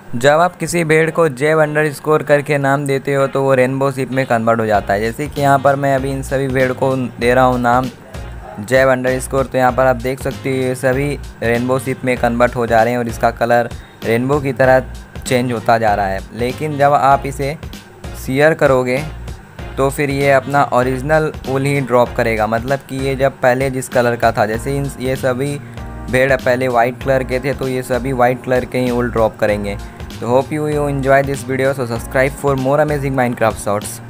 जब आप किसी भेड़ को जेब अंडरस्कोर करके नाम देते हो तो वो रेनबो शिप में कन्वर्ट हो जाता है। जैसे कि यहाँ पर मैं अभी इन सभी भेड़ को दे रहा हूँ नाम जेब अंडरस्कोर, तो यहाँ पर आप देख सकते हो ये सभी रेनबो शिप में कन्वर्ट हो जा रहे हैं और इसका कलर रेनबो की तरह चेंज होता जा रहा है। लेकिन जब आप इसे शेयर करोगे तो फिर ये अपना ओरिजिनल वूल ही ड्रॉप करेगा, मतलब कि ये जब पहले जिस कलर का था, जैसे ये सभी भेड़ पहले वाइट कलर के थे तो ये सभी वाइट कलर के ही वूल ड्रॉप करेंगे। So hope you enjoy this video. So subscribe for more amazing Minecraft shorts.